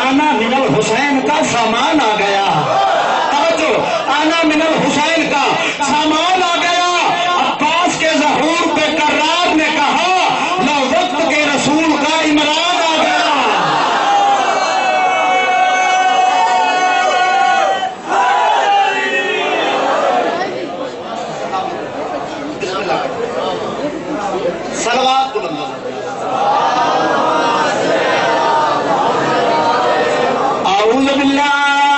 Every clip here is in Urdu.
आना मिनल हुसैन का सामान आ गया। तवज्जो, आना मिनल हुसैन का सामान आ गया। अब्बास के ज़हूर पे कर्रार ने कहा लो वक्त के रसूल का इमरान आ गया। सलवात बुलंद आऊज़ु बिल्लाह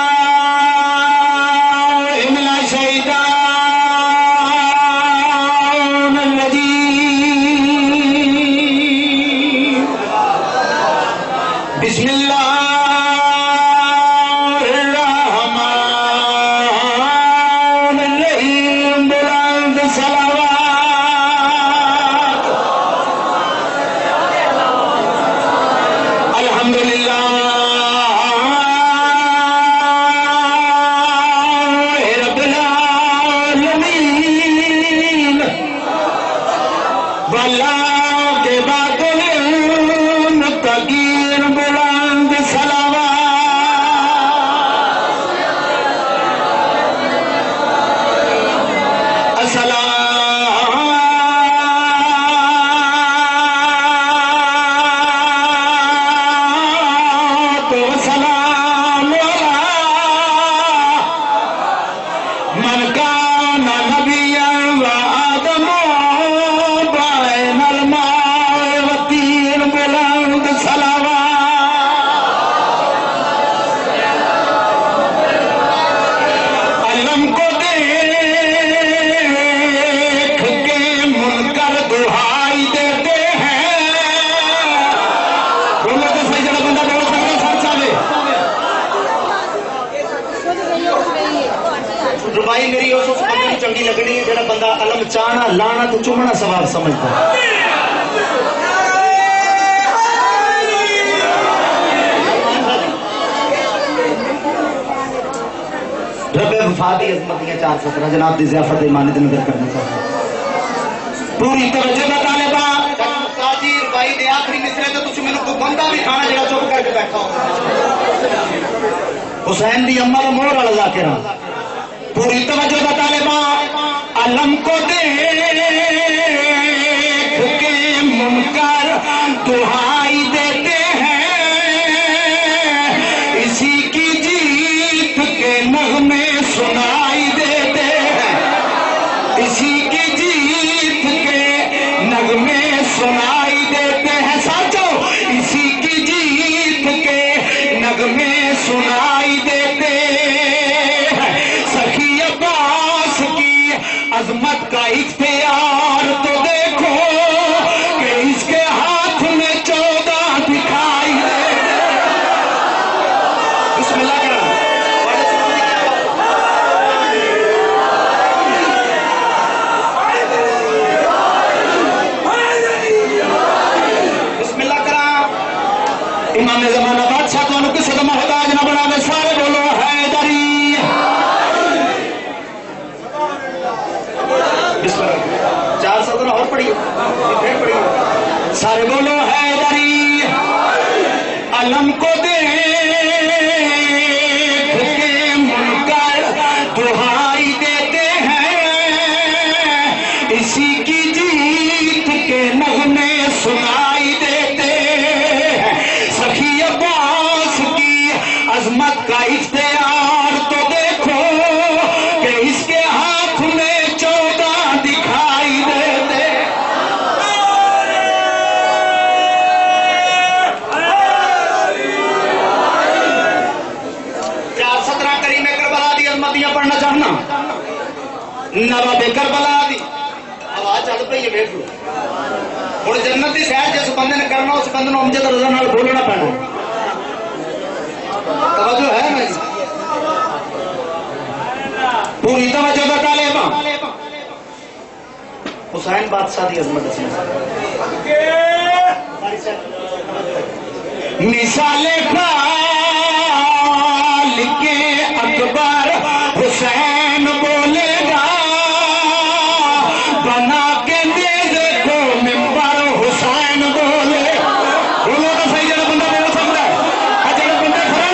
चंगी लगनी है, जेड़ा बंदा अलम चाहना लाना तो चुमना सवाब समझता रब्बे वफादी अज़मतियां 417 जनाब दी ज़ियाफत ईमानी दी नज़र करना चाहता पूरी तवज्जो दा तालिबा काजी भाई दे आखिरी मिसरे तो तुसी मेनू कोई बंदा भी खाना जेड़ा चुप करके बैठा हो हुसैन दी अम्मा दा मोहर वाला ज़ाकिरा पूरी तवज्जो दा तालिबा अलम को देख के मुनकर दुहाई देते हैं इसी की जीत के नगमे सुनाई देते हैं इसी की जीत के नगमे सुनाई देते हैं साचो इसी की जीत के नगमे सुनाई देते अजमत का इख्तियार तो देखो कि इसके हाथ में 14 दिखाई दे बिस्मिल्लाह करा बिस्मिल्लाह करा इमाम ज़माना बादशाह तो किसी का मोहताज ना बना दे सारे बोलो हैदरी 417 और पढ़िए फिर पढ़िए सारे बोलो हैदरी अलम को देख के मुनकर दुहाई देते हैं इसी की जीत के नगमे सुनाई देते हैं सखी अब्बास की अजमत का इख्तियार तो देखो कि इसके हाथ में 14 दिखाई देते 417 करीम करबला दी अज़मतियां पढ़ना चाहना नवाबे करबला दी आवाज चल पई है वेख लो हुण जन्नत दी सैर जिस बंदे ने करना उस बंदे नूं अमजद रज़ा नाल बोलना पैना तवज्जो है ना जी पूरी तवज्जो दा तालिबा हुसैन बादशाह दी अज़मत मिसाले खाल के अकबर हुसैन बोलेगा बना के दे देखो मिंबर हुसैन बोले बोलो तो सही जरा बंदा बोल सकता है जरा बंदा खड़ा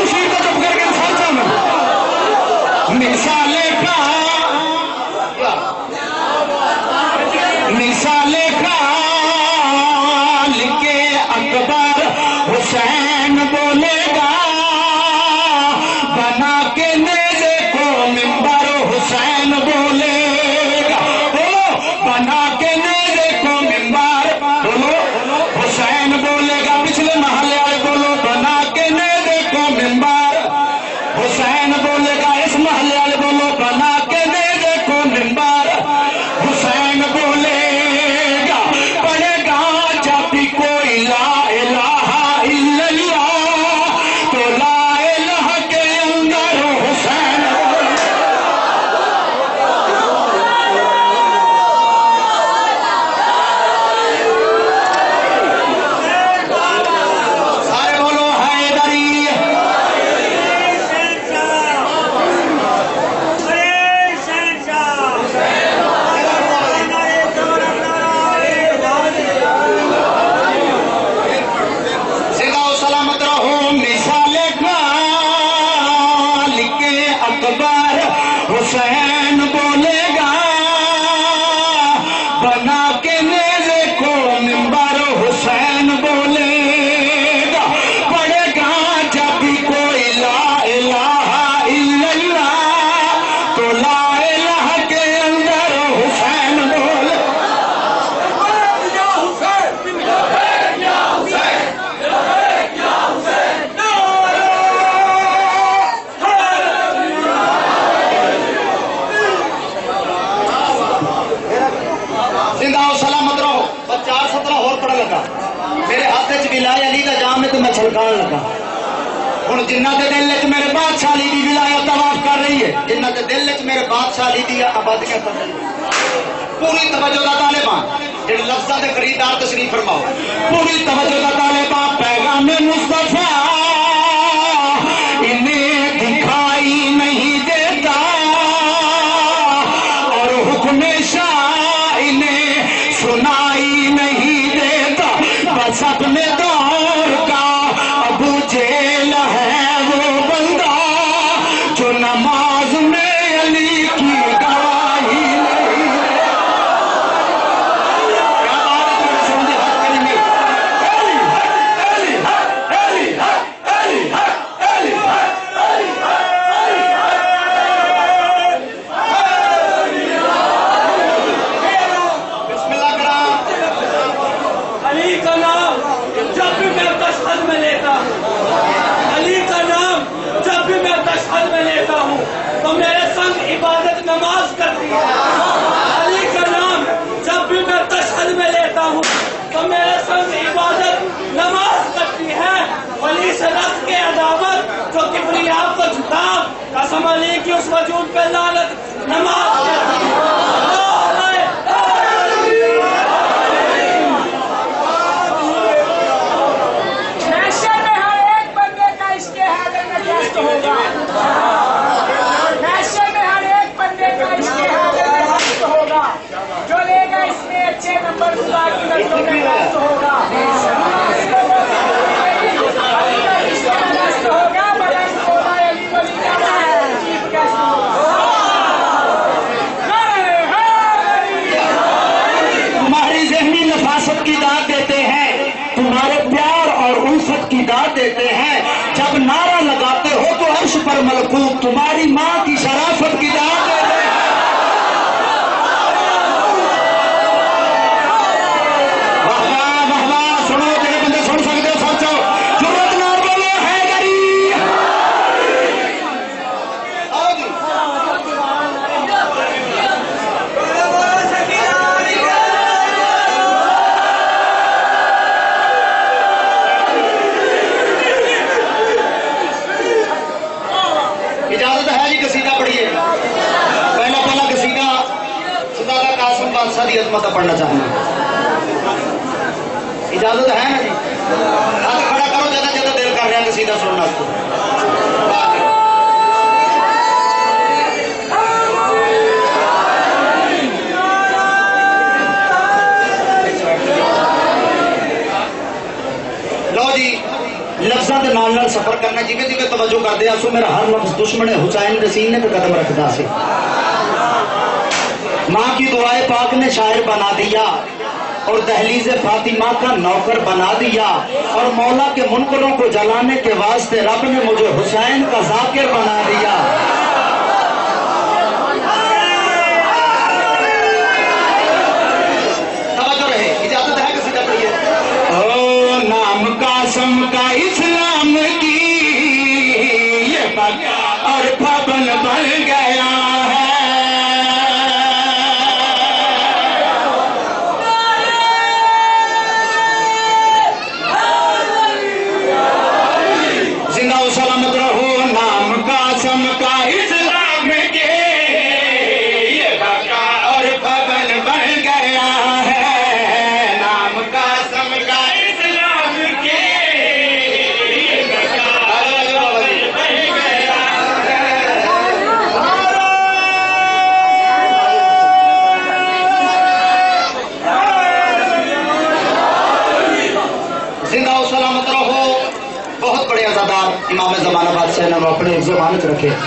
ہوں جنہ کے دل چ میرے بادشاہی دی ولایت طواف کر رہی ہے، جنہ کے دل چ میرے بادشاہی دی آبادیاں کر رہی ہے. پوری توجہ دا طالبان جن لفظاں دے خریدار تشریف فرماؤ. پوری توجہ دا طالبان پیغام مصطفیٰ انہیں دکھائی نہیں دیتا اور حکم شاہ انہیں سنائی نہیں دیتا. بس اپنے دور کا ابو جیل ہے وہ بندہ جو نماز میں علی کی گواہی نہیں. تو میرے سنگ عبادت نماز کرتی ہے. علی کا نام جب بھی میں تشہد میں لیتا ہوں تو میرے سنگ عبادت نماز کرتی ہے. ولی سے رکھ کے عداوت جو کبریا کو جھکا قسم علی کی اس وجود پہ لعنت نماز کرتی ہے. تمہاری ذہنی نفاست کی داد دیتے ہیں، تمہارے پیار اور الفت کی داد دیتے ہیں. جب نعرہ لگاتے ہو تو عرش پر ملکوت تمہاری ماں کی شرافت کی داد دیتے ہیں. عظمت پڑھنا چاہوں گا، اجازت ہے نا جی؟ ہاتھ کھڑا کرو جدا جدا دل کر رہا ہے قصیدہ سننا آپ کو. لو جی لفظاں دے نال نال سفر کرنا جی جی توجہ کر دیا سو. میرا ہر لفظ دشمن حسین دے سینے پہ قدم رکھتا سی. ماں کی دعائے پاک نے شاعر بنا دیا اور دہلیز فاطمہ کا نوکر بنا دیا اور مولا کے منکروں کو جلانے کے واسطے رب نے مجھے حسین کا ذاکر بنا دیا. توجہ رہے، اجازت ہے کسی کا پڑھیے. او نام قاسم کا اسلام کی یہ پاک اور پابند بن گیا ہے. سلامت رہو نام قاسم کا اسلام کے یہ بقا اور پابند بن گیا ہے. نام قاسم کا اسلام کے یہ بقا اور پابند بن گیا ہے. زندہ و سلامت رہو. بہت بڑے عزادار امام زمانہ بادشاہ نے اپنے زبان چ رکھے.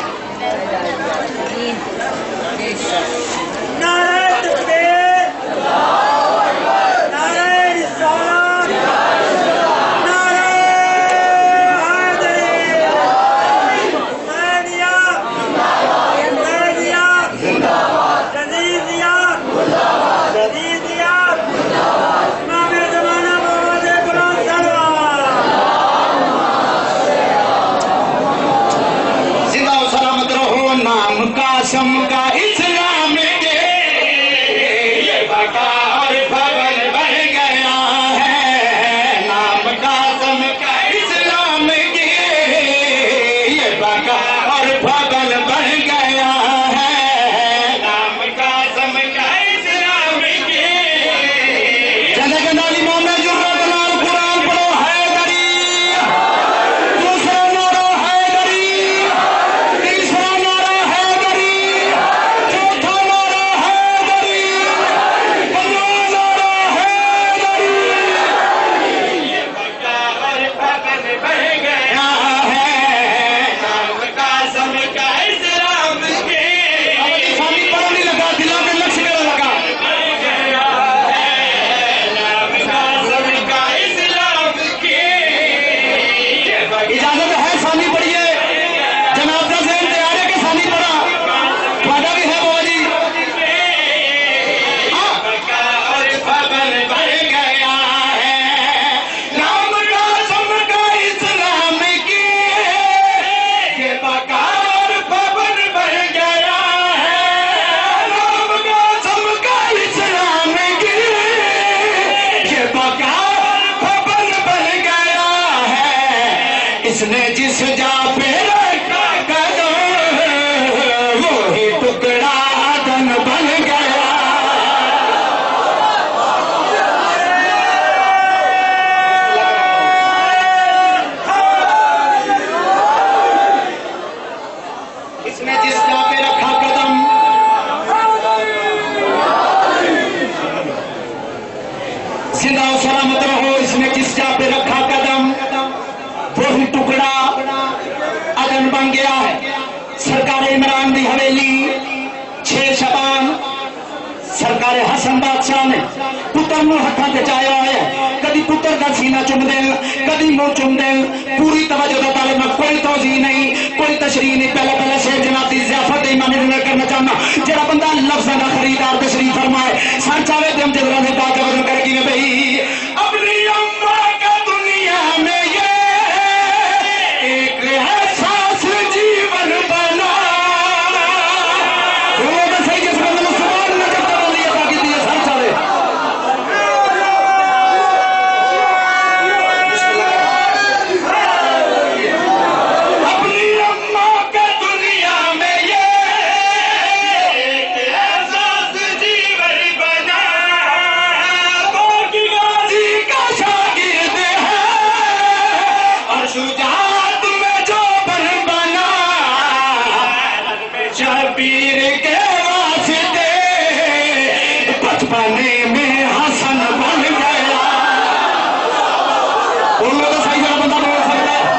قاسم کا اسلام کے یہ بقا اور پابند بن گیا ہے. نام قاسم کا اسلام کے اس نے جس جا پہ رکھا قدم وہی ٹکڑا عدن بن گیا. اس نے جس جا پہ رکھا قدم زندہ و سلامت رہو. اس نے جس جا پہ رکھا قدم وہی ٹکڑا عدن بن گیا ہے. سرکار عمران دی حویلی 6 شبان سرکار حسن بادشاہ نے پتر نو ہتھاں تے چایا ہے. کدی پتر دا سینہ چم دین کدی منہ چم دین. پوری توجہ دا طالب میں کوئی توضیح نہیں کوئی تشریح نہیں. پہلے شیخ جناب دی ضیافت امام نے کرنا چاہنا جڑا بندہ لفظاں دا خریدار تشریح فرمائے سر چاہے تے ہم جدرا سے بات وزن کر کے بھئی اپنی اماں کا دنیا میں یہ ایک احساس جیون بنا. وہ تو صحیح جس بندے نے سبحان اللہ جب تک لیا تھا کہ دیے سر چاہے اپنی اماں کا دنیا میں یہ ایک احساس جیون بنا. باقی غازی کا شاگرد ہے اور شجاعت میں جو بنا. شبیر کے واسطے بچپنے میں حسن بن گیا. ان لوگوں کا صحیح بندہ بول سکتا ہے.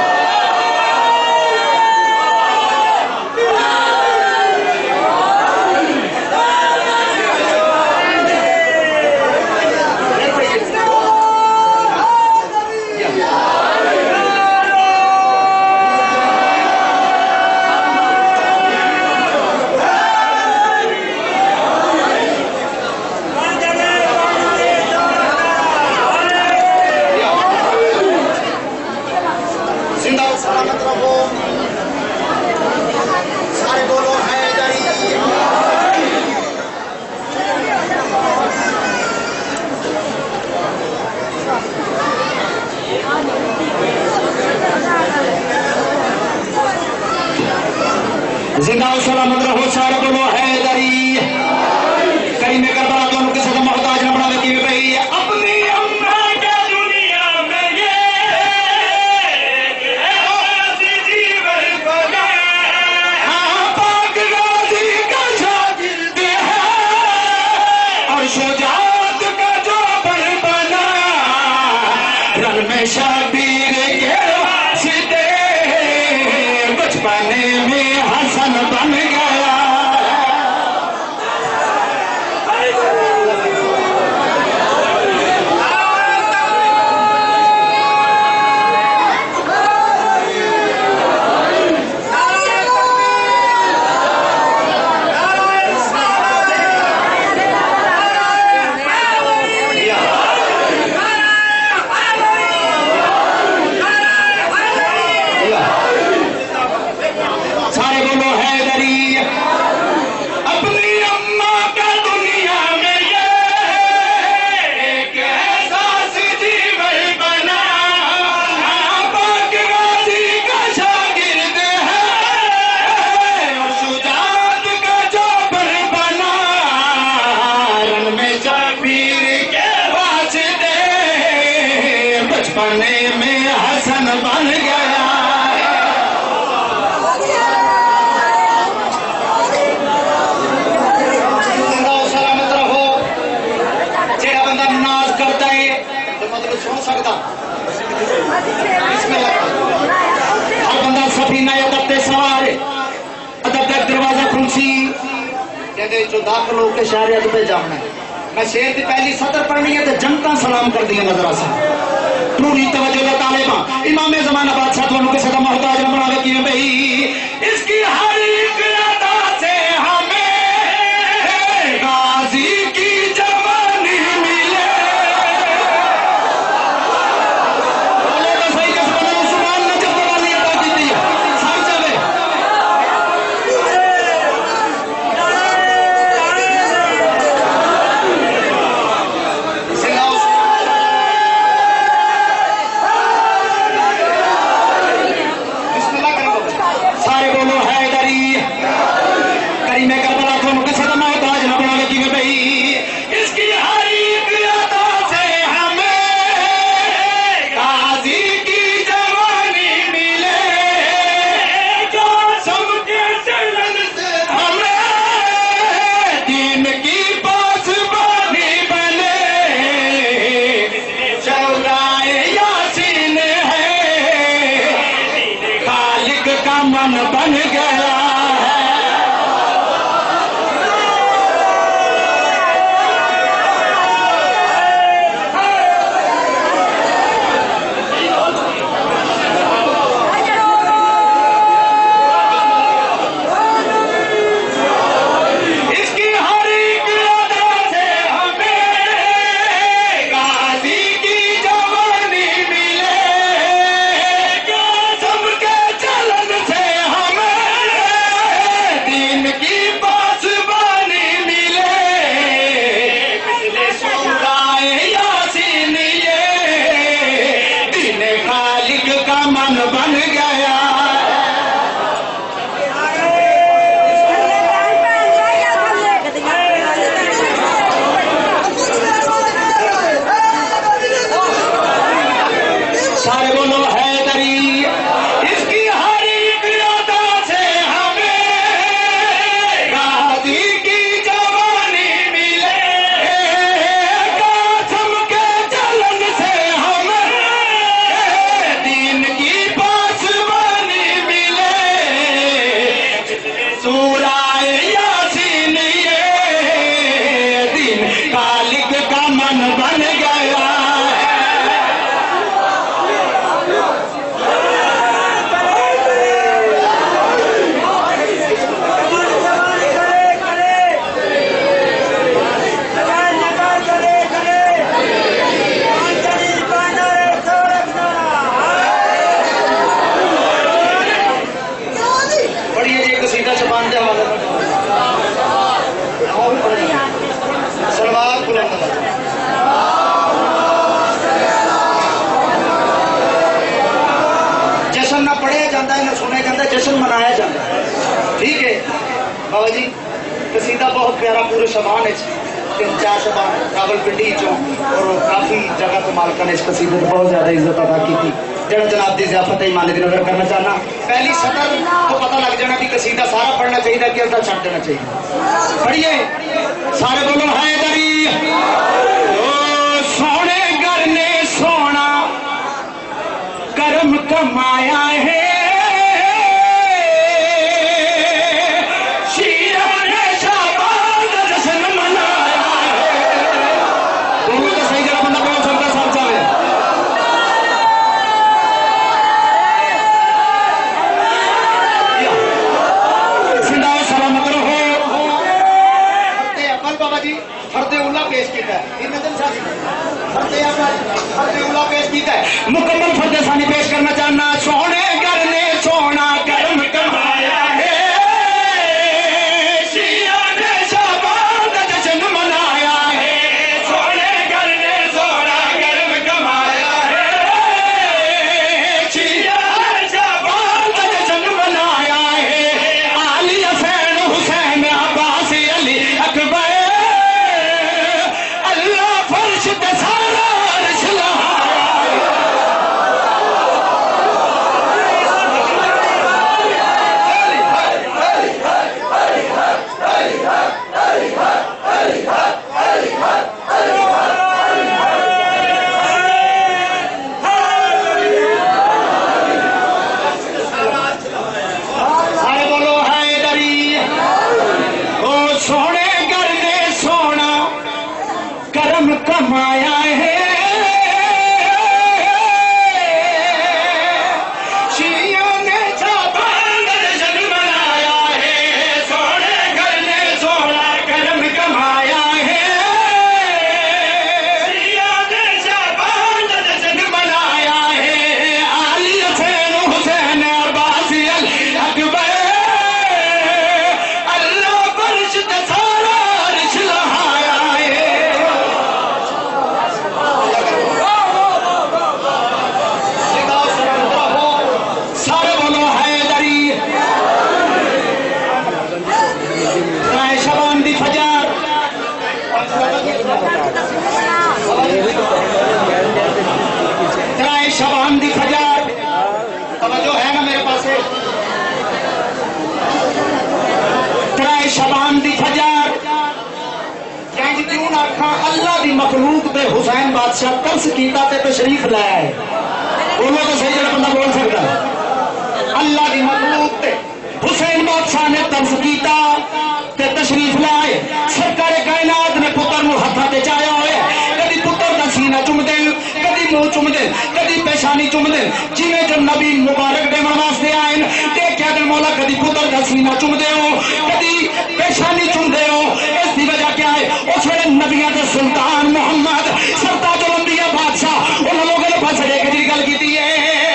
زندہ و سلامت رہو. سارے بولو حیدری. زندہ و سلامت رہو. سارے بولو حیدری. کریم کربلا دونوں کسی کا محتاج نہ بنا کی بھئی اپنی اماں کے دنیا میں یہ ایک جیون بنا. ہاں پاک غازی کا شاگرد ہے اور شجاعت کا جو بنا. رن میں شبیر کے واسطے بچپنے میں حسن بن گیا. سارے بولو حیدری. اپنی اماں کا دنیا میں یہ ایک احساس جیون بنا. پاک غازی کا شاگرد ہے اور شجاعت کا جو بنا. رن میں شبیر کے واسطے بچپنے میں حسن بن گیا. زندہ و سلامت رہو. جہاں بندہ ناز کرتا ہے تو مطلب سن سکتا. بسم اللہ. ہر بندہ سفینہ ادب تے سوار ہے. ادب کا دروازہ کھلسی کہتے جو داخل ہو کے شہر ادب پہ جانا ہے. میں شیر کی پہلی سطر پڑھنی ہے تو جنتا سلام کر دیا نظر سے. پوری توجہ کا طالبہ امام زمانہ بادشاہ دونوں کے ساتھ محتاج نہ بنا کی بھئی اس کی ہر ایک ادا سے ہمیں غازی کی جوانی ملے. بولے تو صحیح کس بنا سبحان اللہ جب والی ادا کی تھی سب چلے. کا من بن گیا ہے جشن منایا جاتا ہے ٹھیک ہے بابا جی قصیدہ بہت پیارا پورے شبان ہے 3-4 شبان راول پنڈی چوں اور کافی جگہ تو مالکہ نے اس قصیدے کو بہت زیادہ عزت ادا کی تھی جناب دی ضیافت ایمان کی نظر کرنا چاہنا پہلی سطر تو پتہ لگ جانا کہ قصیدہ سارا پڑھنا چاہیے کہ ادھا چھٹ دینا چاہیے پڑھیے سارے بولو حیدری سونے گھر نے سونا کرم کمایا ہے مکمل فرد ثانی پیش کرنا چاہنا سونے گھر نے سونا کرم کمایا ہے شیعہ نے شعبان کا جشن منایا ہے سونے گھر نے سونا کرم کمایا ہے شیعہ نے شعبان کا جشن منایا ہے علی حسین حسین عباس علی اکبر اللہ فرش تے سارا عرش کمایا ہے شیعوں نے شعبان کا جشن منایا ہے سونے گھر نے سونا کرم کمایا ہے شیعوں نے شعبان کا جشن منایا ہے علی حسین حسین عباس علی اکبر اللہ فرش تے سارا عرش لہایا ہے شبان دی فجر توجہ ہے نا میرے پاس ترائے شبان دی فجر جنج کیوں نہ آکھاں اللہ دی مخلوق تے حسین بادشاہ ترس کیتا تے تشریف لائے بولو تو صحیح جڑا بندہ بول سکتا اللہ کی مخلوق تے حسین بادشاہ نے طرز کیتا تے تشریف لائے سرکار کائنات نے پتر نو ہاتھاں تے چایا ہوئے کدی پتر دا سینہ چوم دے کدی منہ چوم دے کدی پیشانی چوم دے جویں جو نبی مبارک دے واسطے آئے تے کیا دے مولا کدی پتر دا سینہ چوم دے ہو کدی پیشانی چوم دے ہو اس دی وجہ کیا ہے اس ویلے نبیاں دے سلطان محمد سرتاج الانبیاء بادشاہ انہاں لوگوں نے پاس لے کے دی گل کیتی ہے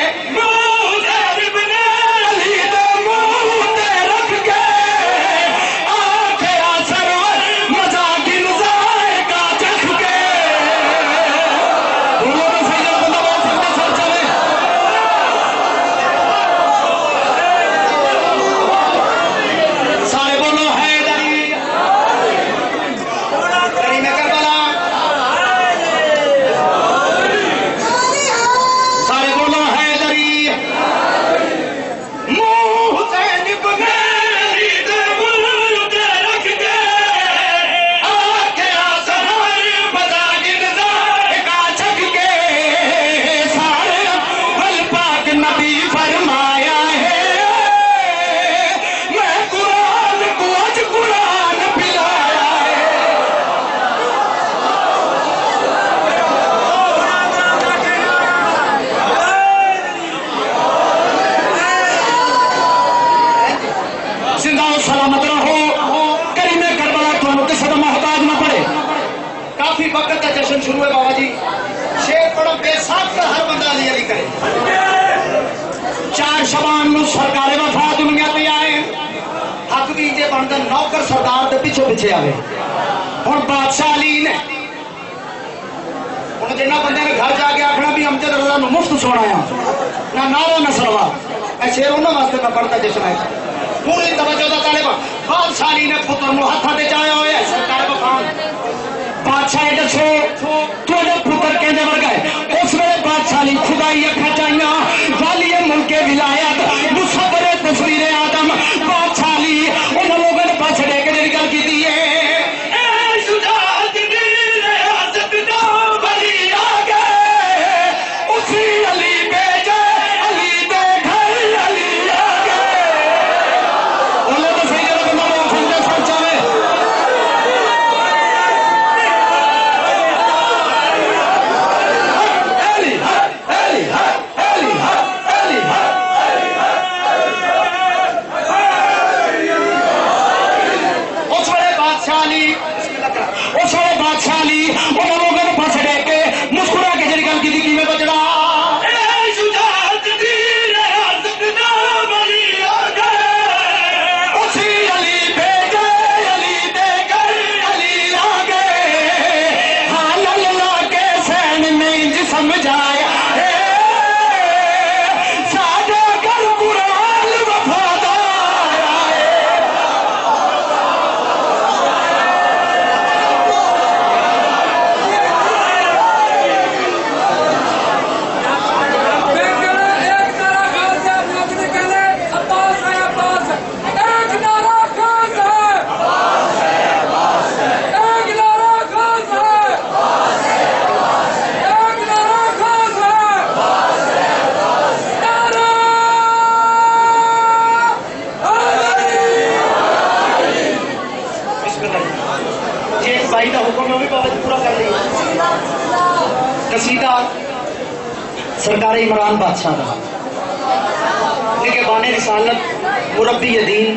شروع ہے بابا جی شیر پڑھو بے ساتھ کر ہر بندہ علی علی کرے 4 شبان نو سرکار وفا دنیا تے آئے حق بھی جے بندہ نوکر سردار دے پیچھے پیچھے آئے ہن بادشاہ علی نے ہن جنہ بندے نے گھر جا کے آکھنا بھی امجد رضا نو مفت سنایا نہ نعرہ نہ سلوا اے شیر انہاں واسطے میں پڑھتا جے سنایا پوری توجہ دا طالب بادشاہ علی نے پتر نو ہاتھاں تے چایا ہویا سرکار وفا بادشاہ دسو تھوڑے پتر کہنے ورگا ہے اس ویلے بادشاہ علی خدائی اکھا چاہیے والی ملک ولایت مصور تصویر آدم بادشاہ علی ان لوگوں نے پاس لے کے جڑی گل کیتی ہے اے شجاعت دی ریاست دا ولی آ گئے اسی علی بیجے علی دے گھر علی آ گئے انہوں نے صحیح جگہ بندہ وہ سمجھے سوچا ہے سرکار عمران بادشاہ کا نگہبان رسالت مربی دین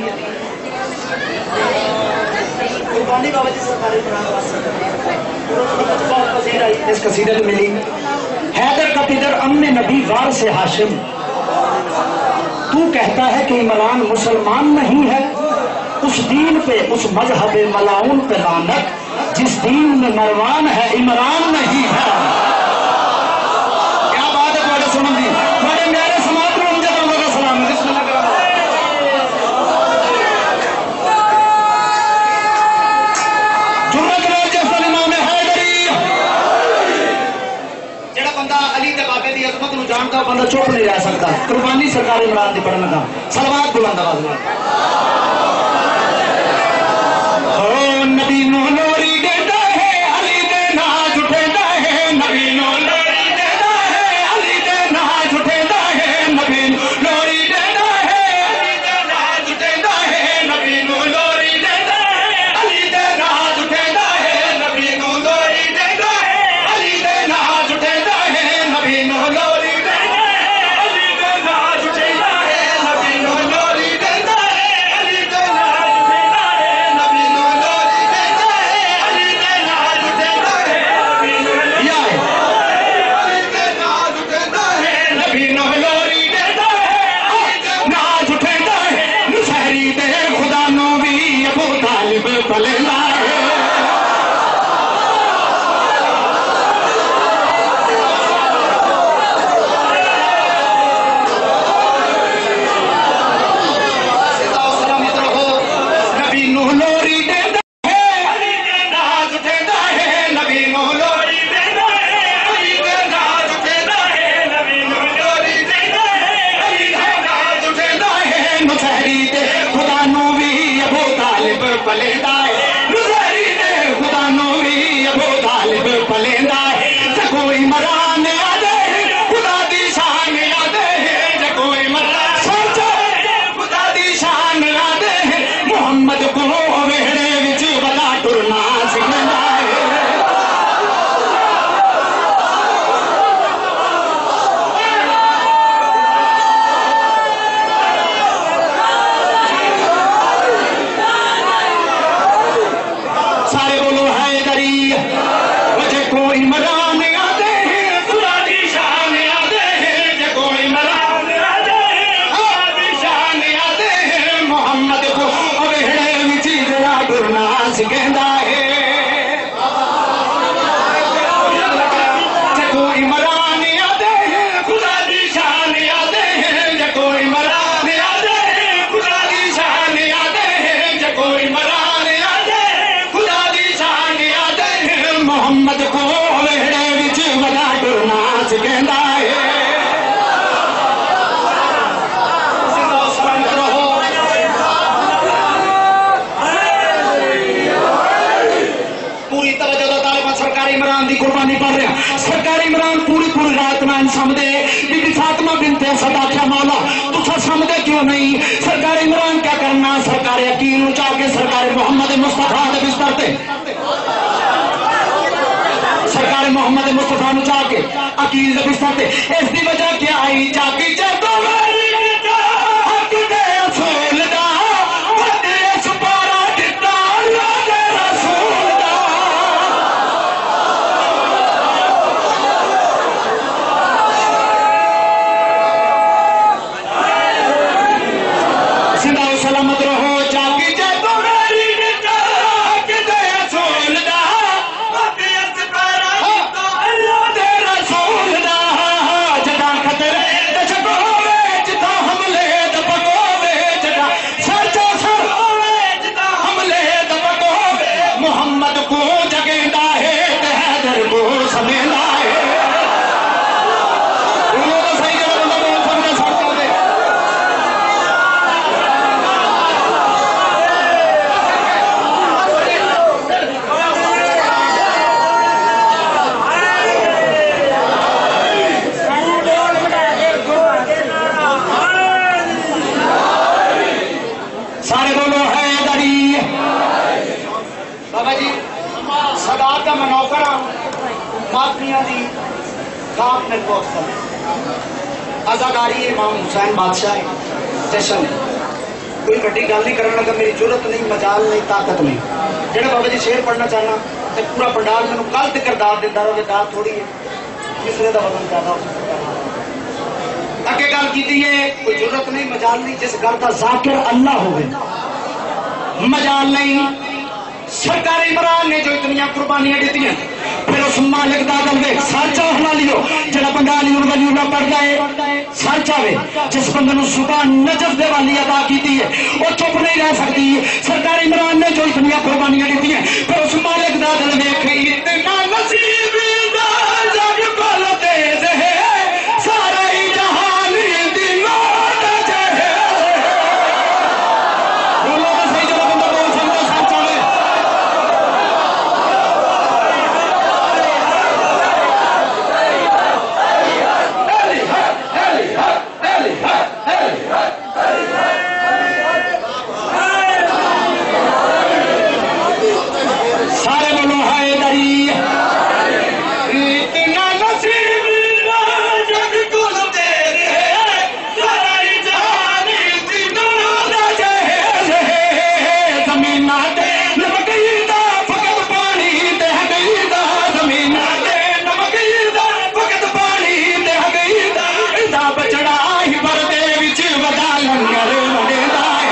قربانی بابا جی سرکار عمران بادشاہ بہت پذیر آئی اس قصیدے میں ملی حیدر کا پدر امن نبی وار سے ہاشم تو کہتا ہے کہ عمران مسلمان نہیں ہے اس دین پہ اس مذہب ملاؤن پہ لعنت جس دین میں مروان ہے عمران نہیں ہے جانتا بندہ چپ نہیں رہ سکتا قربانی سرکار عمران دی پڑھنا کا صلوات بلند آواز میں نبی نو نوری دیتا ہے علی دے ناز اٹھیتا ہے نبی نو نوری دیتا ہے علی دے ناز اٹھیتا ہے نبی نوری دیتا ہے ریاست آخیا مولا تسا سمجھے کیوں نہیں؟ سرکار عمران کیا کرنا؟ سرکار یقین چاہ کے سرکار محمد مصطفیٰ دے بستر تے سرکار محمد مصطفیٰ نو چاہ کے عقیل دے بستر تے اس دی وجہ کیا آئی؟ چاکی جدو حق دے اصول دا ودے سپارا دتا اللہ دے رسول دا زندہ و سلامت رہو چاکی جدو میری دتا حق دے اصول دا ودے سپارا دتا اللہ دے رسول دا جدا خطر دشک ہوے جدا حملے دپک ہوے جدا سر چو سر ہوے جدا حملے دپک ہوے محمد کو جگیندا ہے تے حیدر کو سمیندا ہے بولو تو صحیح جب بندہ بول سمجھے سر چل دے سارے بولو حیدری بابا جی صدات کا منوکر ماتمیاں دی کام میں بہت کم ازاداری امام حسین بادشاہ جشن کوئی بڑی گل نہیں کرنے لگا میری ضرورت نہیں مجال نہیں طاقت نہیں جڑا بابا جی شیر پڑھنا چاہنا تے پورا پنڈال میں کل تک دار دیتا رہے دار تھوڑی ہے مصرے دا وزن زیادہ ہو سکتا ہے اگے گل کیتی ہے کوئی ضرورت نہیں مجال نہیں جس گل کا ذاکر اللہ ہوئے مجال نہیں سرکار عمران نے جو اتنی قربانیاں دیتی ہیں پھر اس مالک دا دل ویکھ سر چاہنا لیو جڑا بندہ علی ولی اللہ پڑھدا ہے سر چاہے جس بندے نو صبح نجف دے والی ادا کیتی ہے وہ چپ نہیں رہ سکتی سرکار عمران نے جو اتنی قربانیاں دیتی ہیں پھر اس مالک دا دل ویکھ اتنا نصیب دا جگ کول تیز ہے سارا ہی جہان دی نوٹ ہے بولو تو صحیح جب بندہ بول سمجھے سر چاہے سارے بولو حیدری اتنا نصیب دا جگ کول تیرے سارا ہی جہان دی نوٹ ہے زمین تے نمک دا فقط پانی تے گئی دا زمین تے نمک دا فقط پانی تے گئی دا بچڑا ہی بردے وچ ودا لنگر وڈیدا ہے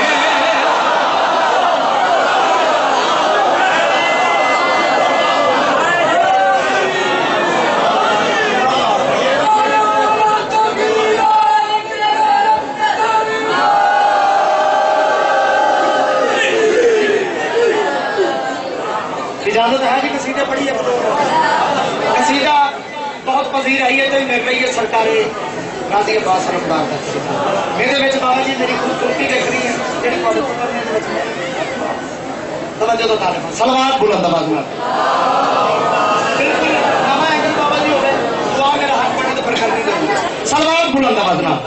اجازت ہے کہ قصیدے پڑھیے قصیدہ بہت پذیر آئی ہے تو مل رہی ہے سرکار غازی عباس رمضان کا میرے وچ بابا جی میری خوبصورتی دیکھ رہی ہے جڑی تواڈے توجہ تو طالب صلوات بلند آواز نال بالکل نواں اینگل بابا جی ہوے دعا میرا حق پڑھنے تے پھر کرنی دے صلوات بلند آواز نال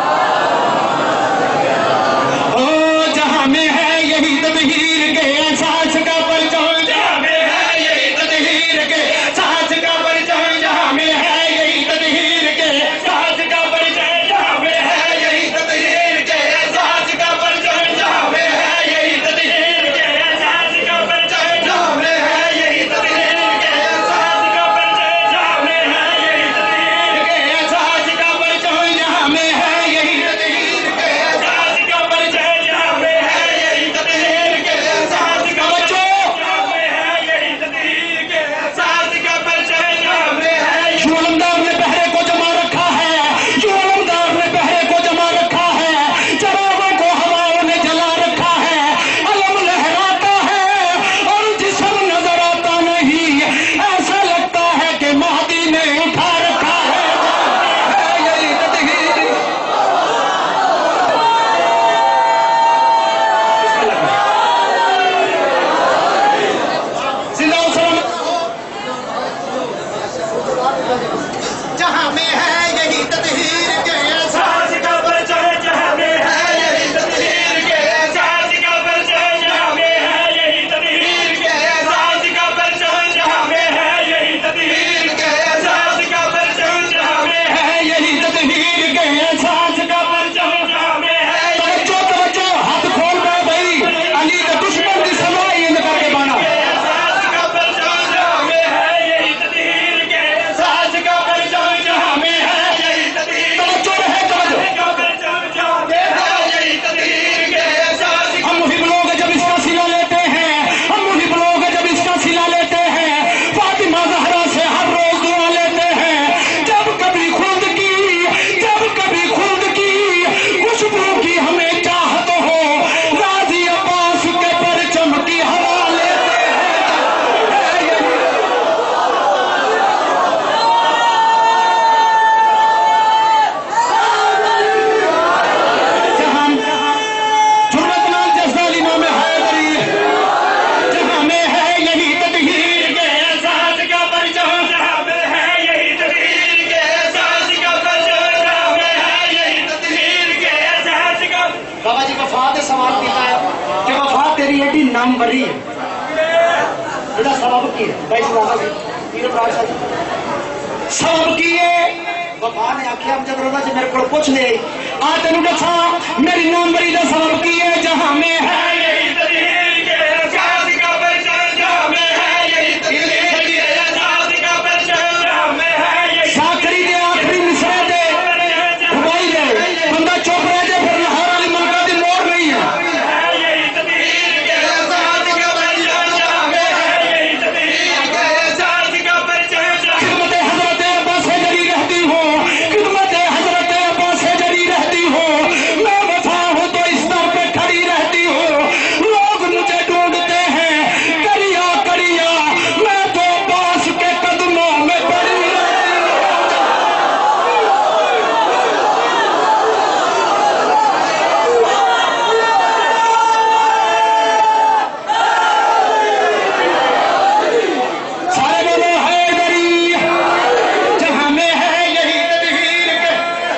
او جہاں میں ہے یہی تطہیر کے احساس کا پرچم جہاں میں ہے یہی تطہیر کے احساس کا پرچم جہاں میں ہے یہی تطہیر کے احساس کا پرچم جہاں میں ہے یہی تطہیر کے احساس کا پرچم جہاں میں ہے یہی تطہیر کے احساس کا پرچم جہاں میں ہے یہی تطہیر کے بابا جی وفا دے سوال کیتا ہے کہ وفا تیری ایڈی نام بری ہے یہ سبب کی ہے بھائی سنا پیر پراش سبب کی ہے وفا نے آخیا جب روزہ جی میرے کو پوچھ لے آ تینوں دسا میری نام بری کا سبب کی ہے جہاں میں ہے یہی تدبیر کے احساس کا پرچم جہاں میں ہے یہی تدبیر کے احساس کا پرچم جہاں میں ہے یہی ساکری دے آخری مصرے دے بھائی دے بندہ چپ رہے دے پھر لاہور والی ملکہ دی موڑ نہیں ہے یہی تدبیر کے احساس کا پرچم جہاں میں ہے یہی تدبیر کے احساس کا پرچم خدمت حضرت عباس سے جری رہتی ہوں خدمت حضرت عباس سے جری رہتی ہوں میں وفا ہوں تو اس طرح پہ کھڑی رہتی ہوں لوگ مجھے ڈھونڈتے ہیں کریا کریا میں تو عباس کے قدموں میں پڑی رہتی سارے بولو حیدری جہاں میں ہے یہی تدبیر کے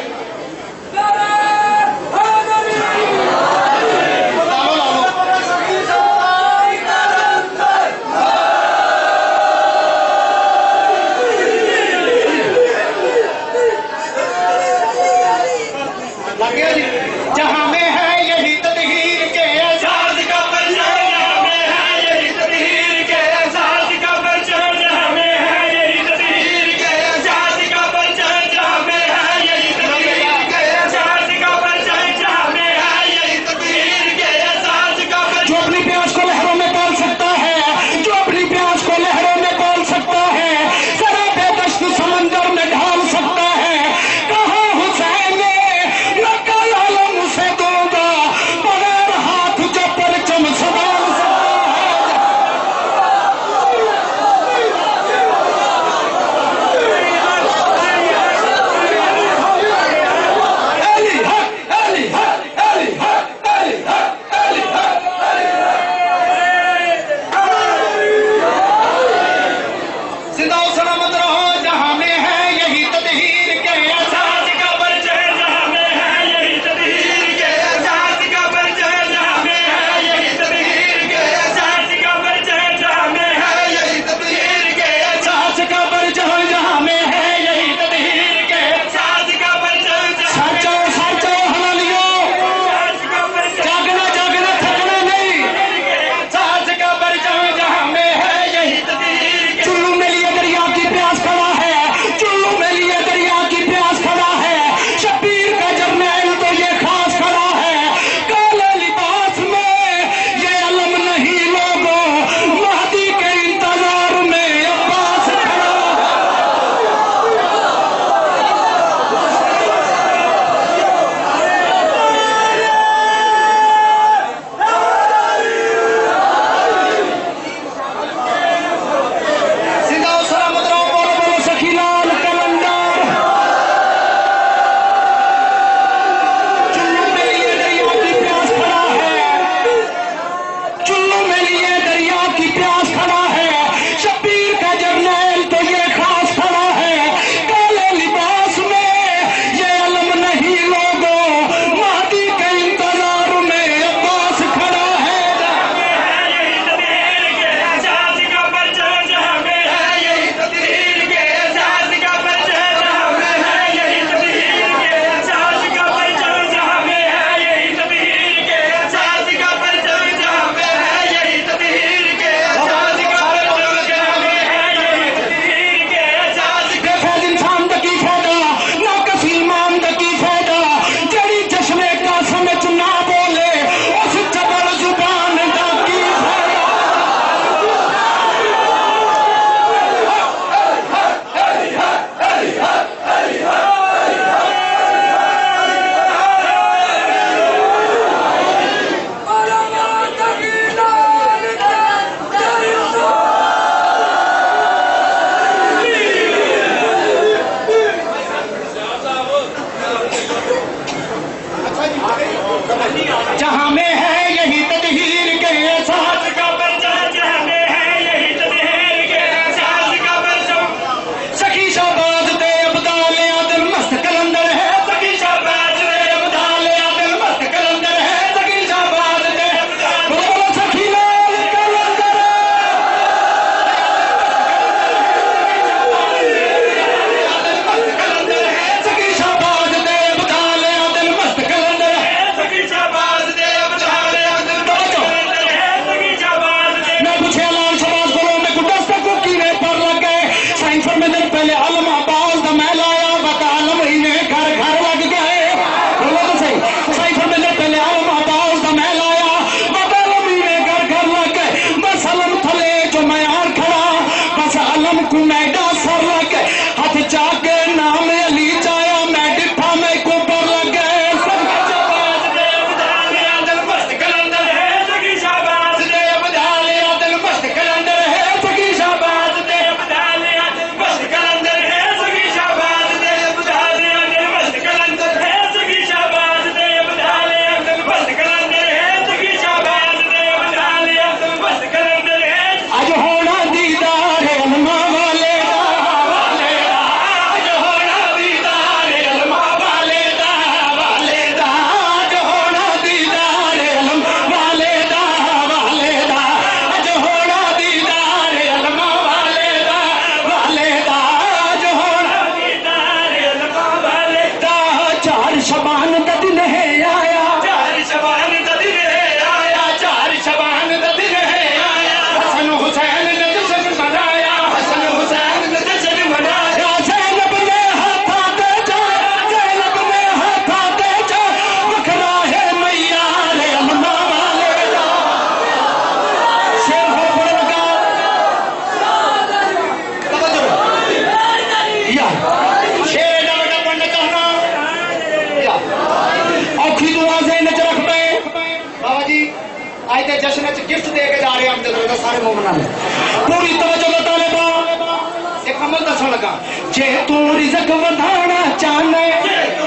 لگے جی جہاں میں ہے یہی تدبیر کے احساس کا پرچم جہاں میں ہے یہی تدبیر کے احساس کا پرچم جہاں میں ہے یہی تدبیر کے احساس کا پرچم جہاں میں ہے یہی تدبیر کے احساس کا پرچم جہاں میں ہے یہی تدبیر کے احساس کا پرچم جو اپنی پیاس کو لہروں میں پال سکتا ہے جو اپنی پیاس کو لہروں میں پال سکتا ہے سراپے دشت سمندر میں ڈھال سکتا ہے کہاں حسین نے لکا عالم سے دوں گا بغیر ہاتھ جو پرچم سنبھال سکتا ہے علی حق علی حق علی حق علی حق علی حق زندہ و سلامت رہو جہاں میں ہے یہی تدبیر کے احساس کا پرچم جہاں میں ہے یہی تدبیر کے احساس کا پرچم جہاں میں ہے یہی تدبیر کے احساس کا پرچم جہاں میں ہے یہی تدبیر کے احساس کا پرچم جہاں میں ہے یہی تدبیر کے احساس کا پرچم سچو سچو حلالیوں جاگنا جاگنا تھکنا نہیں احساس کا پرچم جہاں میں ہے یہی تدبیر چلو میں لیے دریا کی پیاس کھڑا ہے چلو میں لیے دریا کی پیاس کھڑا ہے شبیر کا جرنیل تو یہ خاص کھڑا ہے کالے لباس میں یہ علم نہیں لوگوں مہدی کے انتظار میں عباس کھڑا ہے زندہ و سلامت رہو بولو بولو سخی لال کلندر چلو میں لیے دریا کی پیاس کھڑا ہے چلو میں لیے دریا کی پیاس کھڑا ہے شبیر کا جرنیل تو یہ خاص کھڑا ہے کالے لباس میں یہ علم نہیں لوگوں مہدی کے انتظار میں عباس کھڑا ہے یہی تدبیر کے احساس کا پرچم جہاں میں ہے یہی تدبیر کے احساس کا پرچم جہاں میں ہے یہی تدبیر کے احساس کا پرچم جہاں میں ہے یہی تدبیر کے احساس کا پرچم جہاں میں ہے یہی تدبیر کے احساس کا پرچم جہاں میں ہے یہی تدبیر کے احساس بے فیض انسان دا کی فائدہ ناقص ایمان دا کی فائدہ جڑی چشمے کا سمجھ نہ بولے اس چبر زبان دا کی فائدہ جہاں میں ہے یہی تدبیر کے احساس کا پرچم جہاں میں ہے یہی تدبیر کے احساس کا پرچم سخی شہباز دے ابدال عادل مست کلندر ہے سخی شہباز دے ابدال عادل مست کلندر ہے آج دے جشن وچ گفٹ دے کے جا رہے ہیں امجد رضا سارے مومنان پوری توجہ دے طالبہ ایک عمل دسن لگا جے تو رزق ودھانا چاہنے